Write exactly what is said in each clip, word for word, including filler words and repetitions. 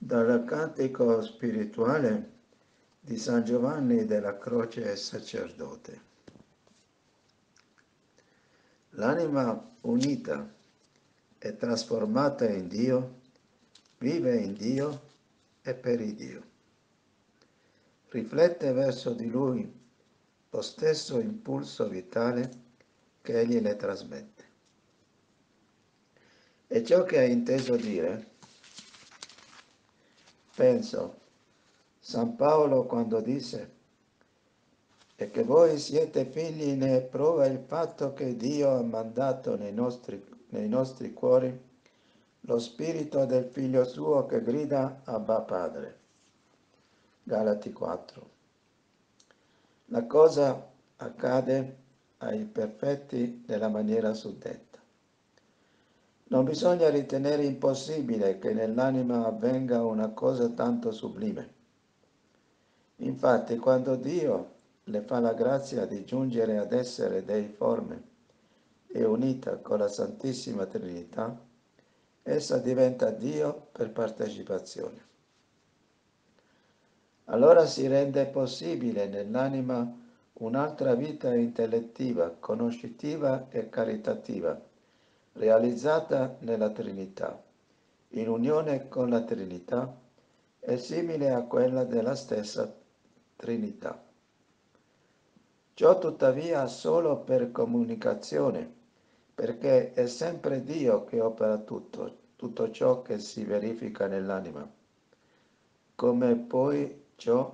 Dal cantico spirituale di San Giovanni della Croce sacerdote. L'anima unita e trasformata in Dio vive in Dio e per il Dio. Riflette verso di Lui lo stesso impulso vitale che Egli le trasmette. E ciò che ha inteso dire, penso, San Paolo quando disse e che voi siete figli ne prova il fatto che Dio ha mandato nei nostri, nei nostri cuori lo spirito del figlio suo che grida Abba Padre. Galati quattro. La cosa accade ai perfetti nella maniera suddetta. Non bisogna ritenere impossibile che nell'anima avvenga una cosa tanto sublime. Infatti, quando Dio le fa la grazia di giungere ad essere deiforme e unita con la Santissima Trinità, essa diventa Dio per partecipazione. Allora si rende possibile nell'anima un'altra vita intellettiva, conoscitiva e caritativa, realizzata nella Trinità, in unione con la Trinità e simile a quella della stessa Trinità. Ciò tuttavia solo per comunicazione, perché è sempre Dio che opera tutto, tutto ciò che si verifica nell'anima. Come poi ciò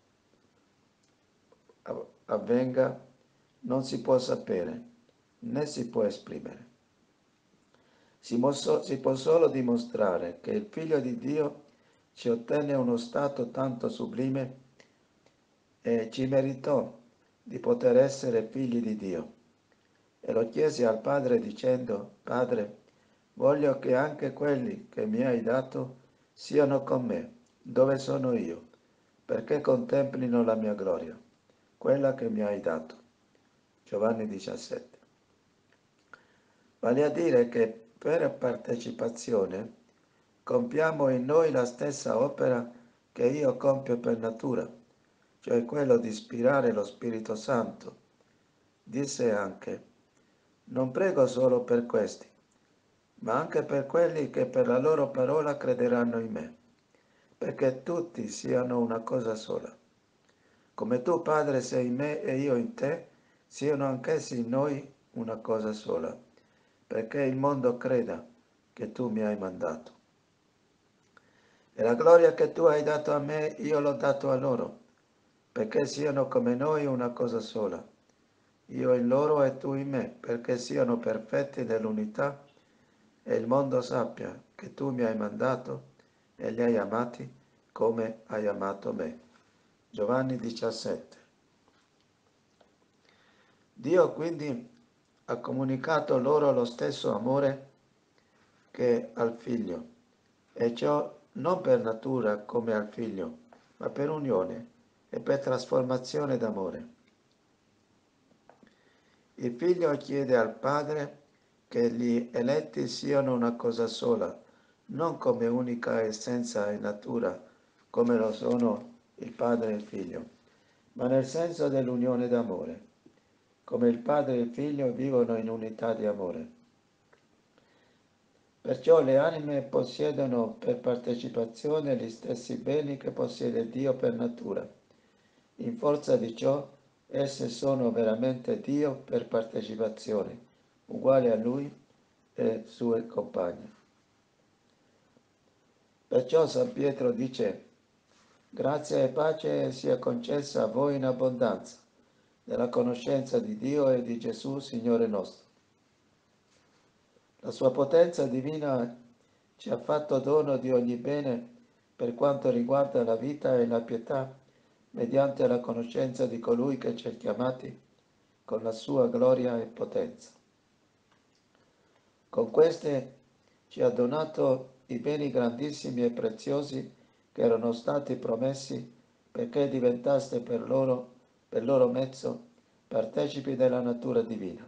avvenga non si può sapere, né si può esprimere. Si, mosso, si può solo dimostrare che il Figlio di Dio ci ottenne uno stato tanto sublime e ci meritò di poter essere figli di Dio. E lo chiesi al Padre dicendo, Padre, voglio che anche quelli che mi hai dato siano con me, dove sono io, perché contemplino la mia gloria, quella che mi hai dato. Giovanni diciassette. Vale a dire che per partecipazione compiamo in noi la stessa opera che io compio per natura, cioè quello di ispirare lo Spirito Santo. Disse anche, non prego solo per questi, ma anche per quelli che per la loro parola crederanno in me, perché tutti siano una cosa sola. Come tu, Padre, sei in me e io in te, siano anch'essi in noi una cosa sola, perché il mondo creda che tu mi hai mandato. E la gloria che tu hai dato a me, io l'ho dato a loro, perché siano come noi una cosa sola. Io in loro e tu in me, perché siano perfetti nell'unità e il mondo sappia che tu mi hai mandato e li hai amati come hai amato me. Giovanni diciassette. Dio quindi ha comunicato loro lo stesso amore che al figlio, e ciò non per natura come al figlio, ma per unione e per trasformazione d'amore. Il figlio chiede al padre che gli eletti siano una cosa sola, non come unica essenza e natura, come lo sono il padre e il figlio, ma nel senso dell'unione d'amore, come il padre e il figlio vivono in unità di amore. Perciò le anime possiedono per partecipazione gli stessi beni che possiede Dio per natura. In forza di ciò, esse sono veramente Dio per partecipazione, uguali a Lui e sue compagne. Perciò San Pietro dice, grazia e pace sia concessa a voi in abbondanza, nella conoscenza di Dio e di Gesù, Signore nostro. La sua potenza divina ci ha fatto dono di ogni bene per quanto riguarda la vita e la pietà, mediante la conoscenza di colui che ci ha chiamati con la sua gloria e potenza. Con queste ci ha donato i beni grandissimi e preziosi che erano stati promessi perché diventaste per loro, per loro mezzo, partecipi della natura divina.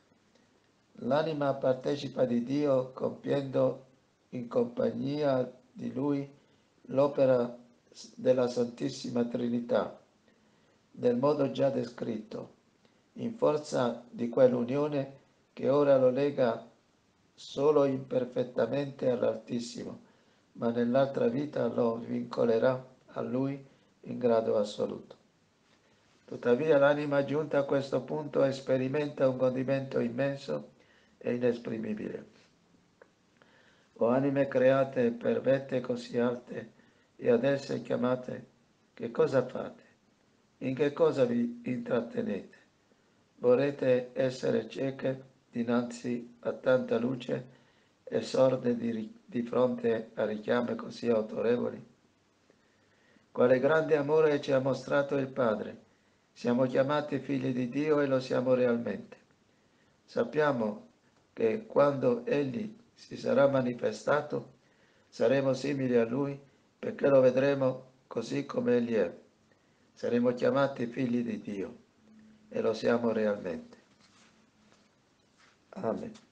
L'anima partecipa di Dio compiendo in compagnia di Lui l'opera della Santissima Trinità, nel modo già descritto, in forza di quell'unione che ora lo lega solo imperfettamente all'Altissimo, ma nell'altra vita lo vincolerà a Lui in grado assoluto. Tuttavia l'anima giunta a questo punto sperimenta un godimento immenso e inesprimibile. O anime create per vette così alte e ad esse chiamate, che cosa fate? In che cosa vi intrattenete? Vorrete essere cieche dinanzi a tanta luce e sorde di, di fronte a richiami così autorevoli? Quale grande amore ci ha mostrato il Padre! Siamo chiamati figli di Dio e lo siamo realmente. Sappiamo che quando Egli si sarà manifestato, saremo simili a Lui perché lo vedremo così come Egli è. Saremo chiamati figli di Dio e lo siamo realmente. Amen.